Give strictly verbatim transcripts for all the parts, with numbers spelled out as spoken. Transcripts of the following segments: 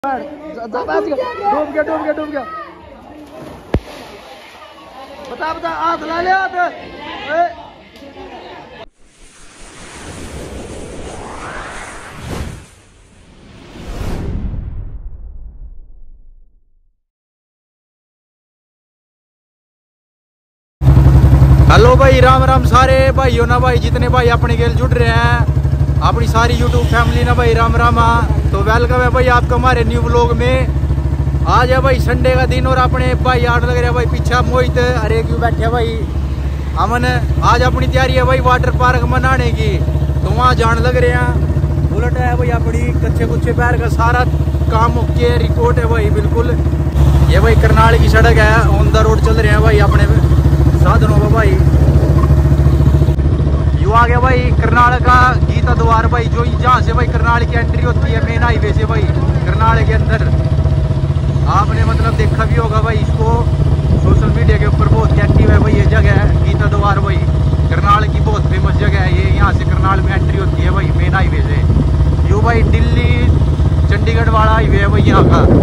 डूब गया डूब गया डूब गया। बता बता हाथ ला ले हाथ। हेलो भाई, राम राम सारे भाइयों ना भाई, जितने भाई अपने गेल जुड़ रहे हैं, अपनी सारी यूट्यूब फैमिली ना भाई, राम राम। तो वेलकम है भाई आपका हमारे न्यू व्लॉग में। आज है भाई संडे का दिन और अपने भाई आठ लग रहे हैं भाई पीछा मोहित अरे क्यों बैठे भाई अमन। आज अपनी तैयारी है भाई वाटर पार्क मनाने की, तो वहाँ जान लग रहे हैं। बुलेट है भाई अपनी, कच्चे कुच्चे पैर का सारा काम ओके रिपोर्ट है भाई बिल्कुल। ये भाई करनाल की सड़क है, ऑन द रोड चल रहे हैं भाई अपने साधनों में भाई। यू आ गया भाई करनाल का गीता द्वार भाई, जो जहाँ से भाई करनाल की एंट्री होती है मेन हाईवे से भाई करनाल के अंदर। आपने मतलब देखा भी होगा भाई इसको, सोशल मीडिया के ऊपर बहुत एक्टिव है भाई ये जगह है गीता द्वार भाई। करनाल की बहुत फेमस जगह है ये, यहाँ से करनाल में एंट्री होती है भाई मेन हाईवे से। यू भाई दिल्ली चंडीगढ़ वाला हाईवे है भाई यहाँ का।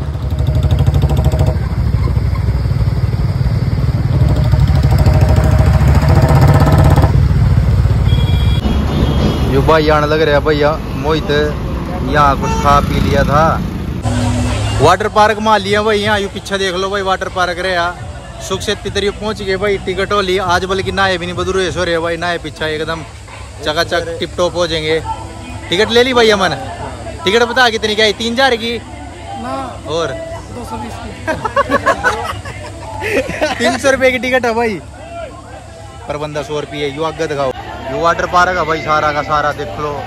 जो भाई आने लग रहा भैया मोहित, यहाँ कुछ खा पी लिया था। वाटर पार्क मान लिया भाई यहाँ, यू पीछे देख लो भाई वाटर पार्क रहा। सुख से तितरी पहुंच गए भाई, टिकट हो ली आज, बल्कि नहाए भी नहीं बदरू हो रहे भाई, नहाए पीछा एकदम चकाचक टिप टॉप हो जाएंगे। टिकट ले ली भाई अमन, टिकट बता कितनी क्या है? तीन हजार की और दो सौ बीस की तीन सौ रुपये की टिकट है भाई पर बंदा सौ रुपये। यू आगे दिखाओ, यू वाटर पार्क है भाई सारा का सारा देख लो।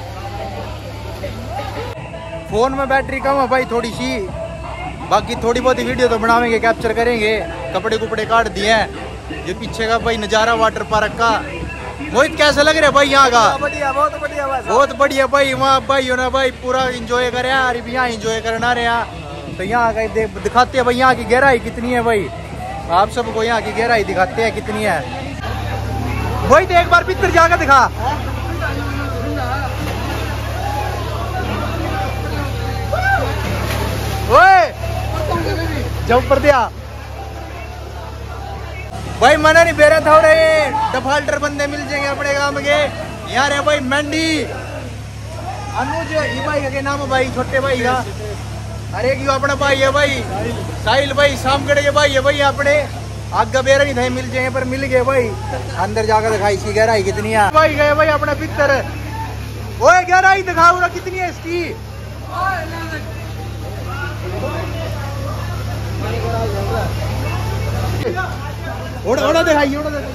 फोन में बैटरी कम है भाई थोड़ी सी, बाकी थोड़ी बहुत वीडियो तो बनावेंगे, कैप्चर करेंगे। कपड़े कुपड़े काट दिए हैं। ये पीछे का भाई नज़ारा वाटर पार्क का। मोहित कैसा लग रहा है भाई यहाँ का? बढ़िया, बहुत बढ़िया भाई, बहुत बढ़िया भाई। वहाँ भाई हो ना भाई पूरा इंजॉय करे यार, यहाँ इंजॉय करना रहे। तो यहाँ का दिखाते हैं भाई यहाँ की गहराई कितनी है भाई, आप सबको यहाँ की गहराई दिखाते हैं कितनी है। वही तो एक बार भीतर जाकर दिखा। ओए जब पर दिया भाई, मना नहीं बेरा थोड़े डिफाल्टर बंदे मिल जाएंगे अपने काम के। यार है भाई मंडी अनुज ये भाई का नाम है भाई, छोटे भाई का। अरे क्यों अपना भाई है भाई साहिल भाई, शामगढ़ के भाई है भाई अपने। आगे बेरा नहीं था मिल जाए पर मिल गए भाई। अंदर जाकर दिखाई इसकी गहराई कितनी है भाई। गए भाई अपना पिक्चर, ओए गहराई दिखाओ ना कितनी है इसकी। ओड़ा ओड़ा दिखाई ओड़ा दिखाई।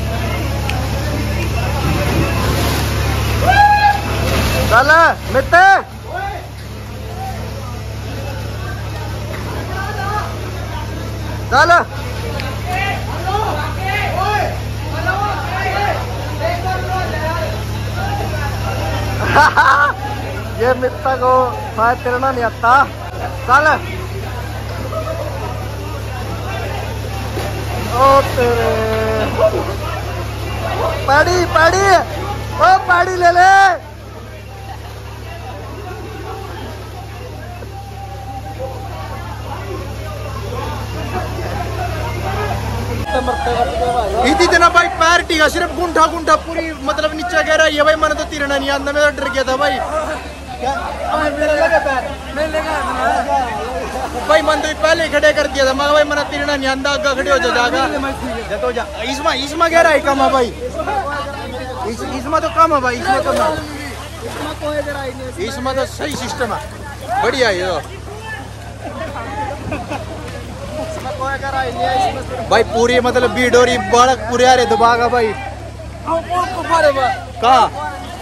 चल मित्र चल। ये मित्ता को शायद तैरना नहीं आता। चल ओ तेरे पाड़ी पाड़ी, ओ पाड़ी ले ले। इतना भाई पैर टीका सिर्फ गुंठा गुंठा पूरी मतलब नीचे कह रहा है भाई। मैंने तो तीरना नहीं आता, मैं तो डर गया था भाई। क्या मेरा लगा पैर नहीं लगा भाई, मन तो पहले ही खड़े कर दिया था मैं भाई, मैंने तीरना नहीं आता। आगे खड़े हो जाएगा तो जा। इसमें इसमें कह रहा है कम है भाई, इसमें तो कम है भाई, इसमें कम है, इसमें तो सही सिस्टम है बढ़िया ये भाई। पूरी मतलब भीड़ हो रही बालक पूरे आ रहे दबागा भाई कहा।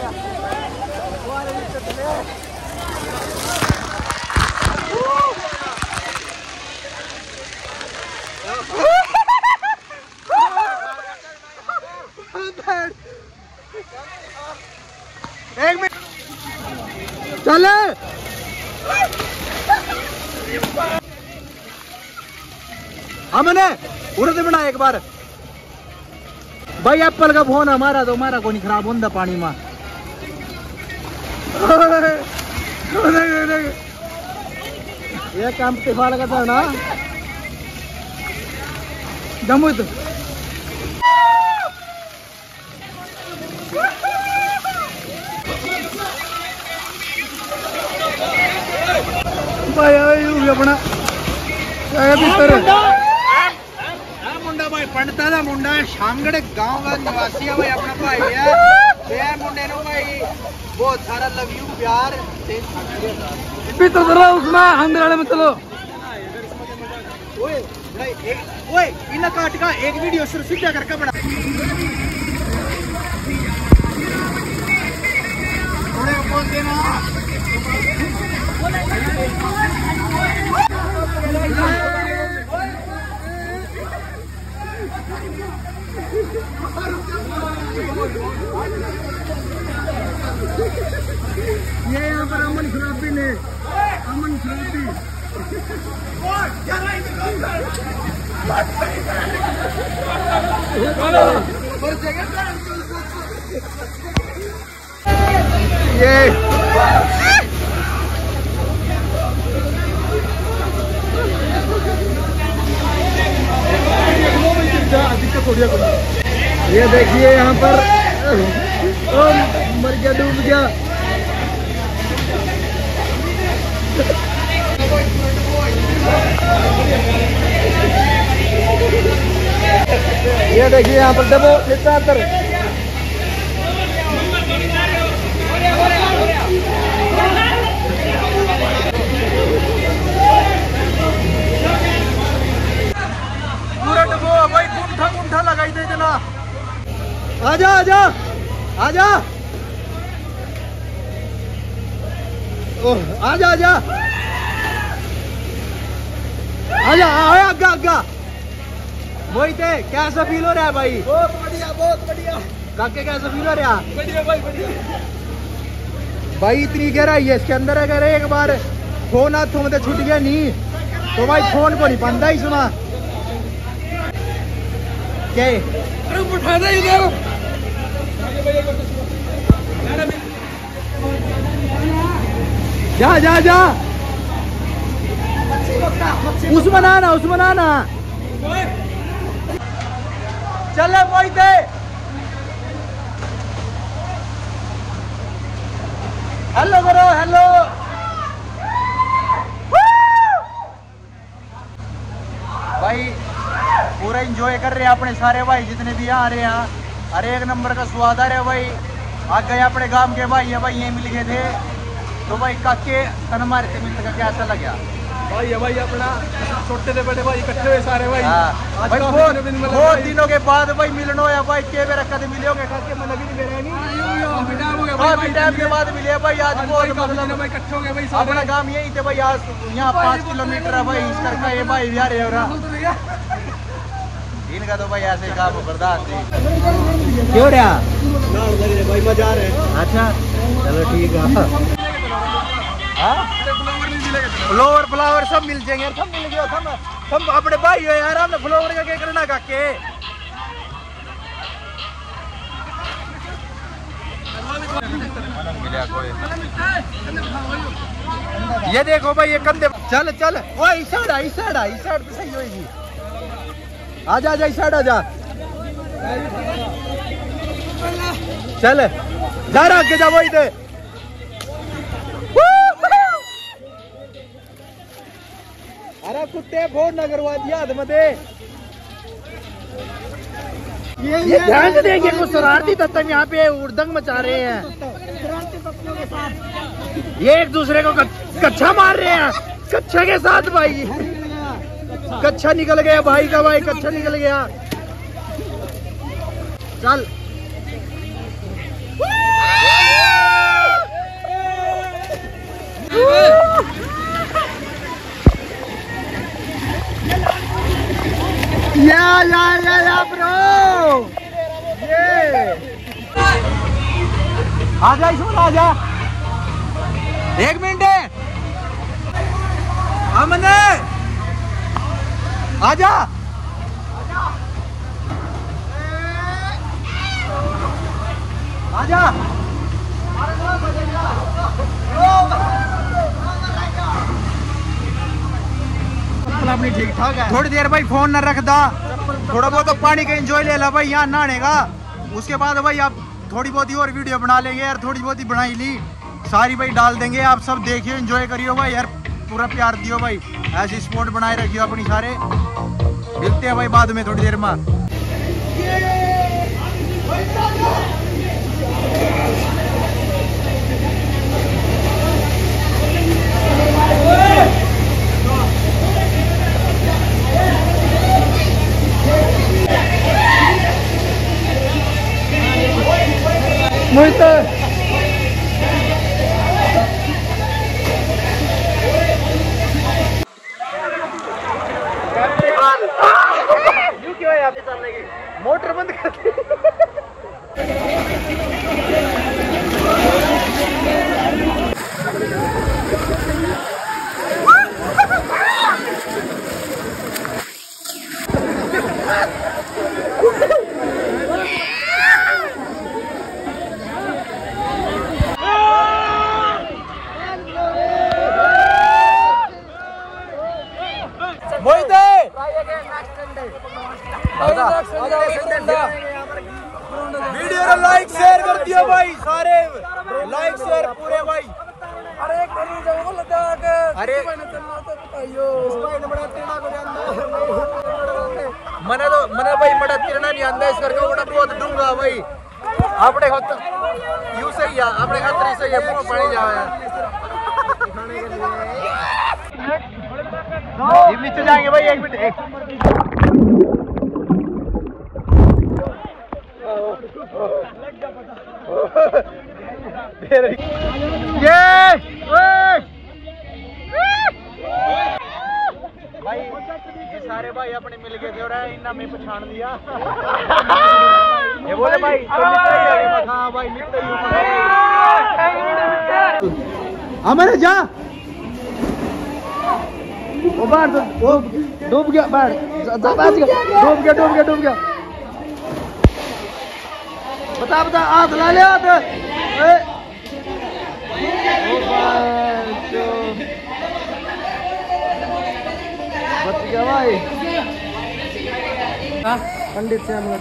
एक मिनट चल हमने उड़ते बना एक बार भाई। एप्पल का फोन हमारा तो हमारा को नहीं खराब होता पानी में। ये कैंप तिफा लगा था ना जम्मू तो भाई अपना मुंडा भाई पंडिता का मुंडा है शामगढ़ गांव का निवासी है भाई अपना भाई है मैं मुंडे नु भाई बहुत सारा लव यू प्यार भी तो जरा उसमें अंदर वाले में चलो ओए एक ओए इना काट का एक वीडियो सिर सीधा करके बना थोड़े बोल देना ये यहाँ पर अमन शराबी ने अमन शराबी ये ये देखिए यहाँ पर ओ, मर गया डूब गया ये देखिए यहाँ पर डबो लिटातर पूरा डबो भाई गुंठा गुंठा लगाई दे जना आजा आजा आजा ओह आजा आजा आजा आया आगा आगा मोहित कैसा फील हो रहा है भाई बहुत बढ़िया बहुत बढ़िया काके कैसा फील हो रहा है बढ़िया भाई बढ़िया भाई इतनी गहराई है इसके अंदर अगर एक बार फोन हाथों में छूट गया नहीं तो भाई फोन को नहीं पाता ही सुना क्या अरे उठा दे इधर जा जा जा उसमें आना उसमें आना चले मोहित हेलो करो हेलो भाई पूरा एंजॉय कर रहे हैं अपने सारे भाई जितने भी यहाँ आ रहे हैं हर एक नंबर का स्वाद आ रहा है भाई आ गए अपने गांव के भाई है भाई ये मिल गए थे तो भाई काके तन हमारे से मिलने का कैसा लगा भाई है भाई अपना छोटे से बड़े भाई इकट्ठे हुए सारे भाई हाँ आज भाई काफी बहुत दिनों दिन मिला बहुत भाई। दिनों के बाद भाई मिलना हो भाई के मेरा कद मिले होगे काके मन लगी नहीं मेरा नहीं हाँ भी टाइम के बाद मिले भाई आज बहुत मतलब भाई इकट्ठे हो गए भाई अपना काम यही थे भाई आज यहाँ पाँच किलोमीटर है भाई इस करके ये भाई बिहार है और इनका तो भाई ऐसे काम बर्दाश्त नहीं क्यों रहा भाई मजा आ रहे हैं अच्छा चलो ठीक है फ्लावर फ्लावर सब मिल जाएंगे सब मिल गया हम हम अपने भाई हो यार हमने फ्लावर का क्या करना काके मिला कोई ये देखो भाई ये कंधे चल चल ओ इस साइड इस साइड इस साइड तो सही होएगी आजा आजा इस साइड आजा चल जा रहा आगे जा वही दे अरे कुत्ते फोन न करवा दिया हाथ में दे ये ये ध्यान से देखिए कुछ शरारती तत्व यहाँ पे उड़दंग मचा रहे हैं ये एक दूसरे को कच्छा मार रहे हैं कच्छा के साथ भाई कच्छा निकल गया भाई का भाई कच्छा निकल गया चल या या या या ब्रो ये आजा इसमें आजा एक मिनट अमन आजा आजा चप्पल अपनी ठीक ठाक है। थोड़ी देर भाई फोन न रख दा, थोड़ा बहुत तो पानी का एंजॉय ले ला भाई यहाँ नहाने का। उसके बाद भाई आप थोड़ी बहुत ही और वीडियो बना लेंगे यार, थोड़ी बहुत ही बनाई ली सारी भाई डाल देंगे। आप सब देखियो एंजॉय करियो भाई यार, पूरा प्यार दियो भाई, ऐसी स्पोर्ट बनाए रखियो अपनी सारे। मिलते हैं भाई बाद में थोड़ी देर में। मुझे मोटर बंद कर दी। वीडियो को लाइक शेयर कर दियो भाई सारे, लाइक शेयर पूरे भाई। अरे अरे मना तो मना भाई बड़ा तिरना नहीं आंदा इस करके बड़ा बहुत डूंगा भाई। अपने हाथ यू सही है, अपने हाथ सही है, मुंह पानी जावे ये नीचे जाएंगे भाई। एक मिनट एक ये भाई ये सारे भाई अपने मिल गए थे और इन्ना में पछाण दिया। ये बोले भाई तो मित्र ही है। हाँ भाई मित्र ही हमारे जा वो बाहर वो डूब गया, बाहर डूब गया डूब गया डूब गया। बता बता हाथ ला ले हाथ। बच गया भाई। पंडित से हम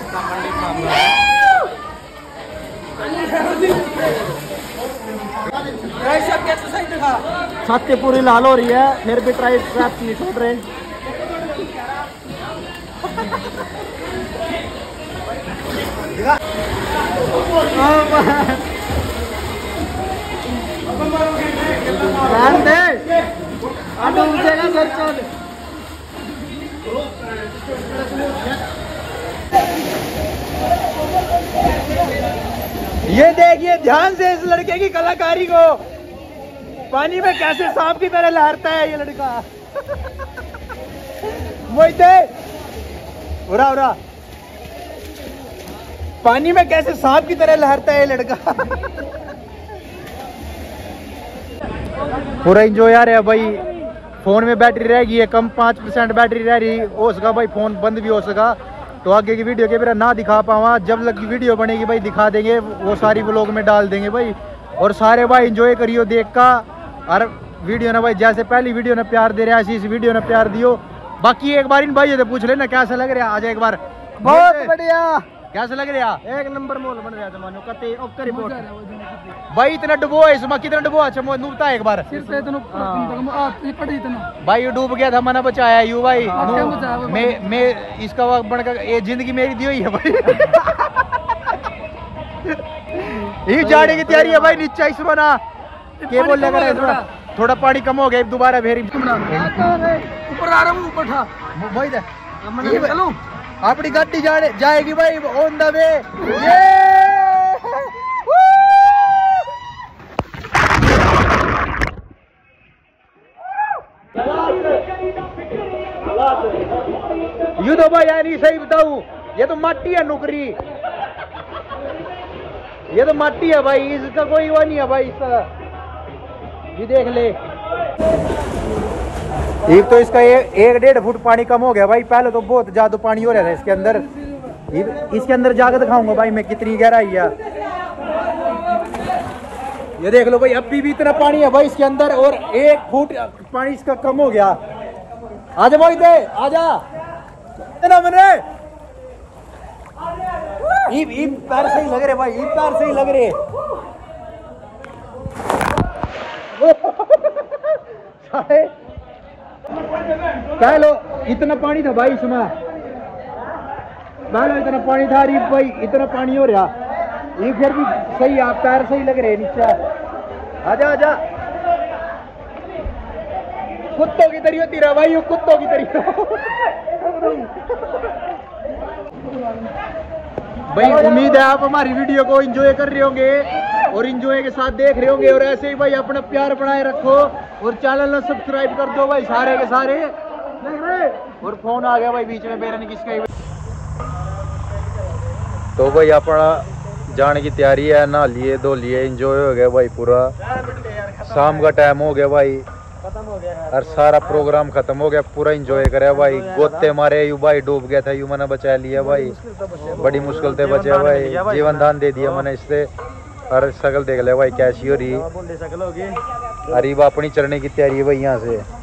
छाती पूरी लाल हो रही है, फिर भी ट्राई ट्रैप नहीं छोड़ रहे। दे ये देखिए ध्यान से इस लड़के की कलाकारी को, पानी में कैसे सांप की तरह लहरता है ये लड़का। मोहिते उरा उरा पानी में कैसे सांप की तरह लहरता है ये लड़का। पूरा इंजॉय आ रहा है भाई। फोन में बैटरी रह गई है कम, पाँच परसेंट बैटरी रह रही हो सका भाई, फोन बंद भी हो सका। तो आगे की वीडियो के मेरा ना दिखा पावा, जब लगी वीडियो बनेगी भाई दिखा देंगे, वो सारी व्लॉग में डाल देंगे भाई। और सारे भाई इंजॉय करियो देख का। और वीडियो ना भाई जैसे पहली वीडियो ने प्यार दे रहा है ऐसी इस वीडियो ने प्यार दियो। बाकी एक बार इन भाइयों से पूछ लेना कैसा लग रहा है, आज एक बार। बहुत बढ़िया, कैसा लग रहा है? एक नंबर मोल बन रहा था मानो कते ओकर रिपोर्ट भाई। इतना डुबो है इसमें, कितना डुबो अच्छा नूबता है एक बार सिर से इतना ये पड़ी इतना भाई डूब गया था, मना बचाया यू भाई। मैं मैं इसका वक्त बनकर ये जिंदगी मेरी दी हुई है भाई। ये जाने की तैयारी है भाई नीचे इस बना के बोल लगा थोड़ा थोड़ा पानी कम हो गया दोबारा फिर ऊपर आ रहा हूं, ऊपर था भाई दे मैं चलूं। अपनी गाड़ी जाने जाएगी भाई ऑन द वे। ये यू तो भाई यार सही बताऊं, ये तो माटी है नुकरी, ये तो माटी है भाई, इसका कोई वो नहीं है भाई इसका। ये देख ले, एक तो इसका एक, एक डेढ़ फुट पानी कम हो गया भाई। पहले तो बहुत ज्यादा पानी हो रहा था इसके अंदर। इसके अंदर जाकर दिखाऊंगा भाई मैं कितनी गहराई है। ये देख लो भाई अभी भी इतना पानी है भाई इसके अंदर, और एक फुट पानी इसका कम हो गया। आजा भाई दे आजा ना मैंने ईब ईब पैर सही लग रहे भाई, ईब पैर सही लग रहे। कह लो इतना पानी था भाई इसमें, कह लो इतना पानी था रीब भाई, इतना पानी हो रहा ये फिर भी सही, आप पैर सही लग रहे नीचे। आजा आजा कुत्तों की तरी होती रहा भाई, कुत्तों की तरी। भाई उम्मीद है आप हमारी वीडियो को एंजॉय कर रहे होंगे और एंजॉय के साथ देख रहे होंगे, और ऐसे ही भाई अपना प्यार बनाए रखो और चैनल को सब्सक्राइब कर दो भाई सारे के सारे। और फोन आ गया भाई बीच में, मेरा नहीं किसका। तो भाई अपना जाने की तैयारी है, नहा लिए धो लिए, एंजॉय हो गया भाई पूरा। शाम का टाइम हो गया भाई, खत्म हो गया और सारा प्रोग्राम खत्म हो गया, पूरा एंजॉय करे भाई। गोते मारे यू भाई डूब गया था, यू मैंने बचा लिया भाई, बड़ी मुश्किल से बचे भाई, जीवन दान दे दिया मैंने इससे। और शकल देख ले भाई कैसी हो रही, अरीब अपनी चढ़ने की तैयारी है भाई यहाँ से।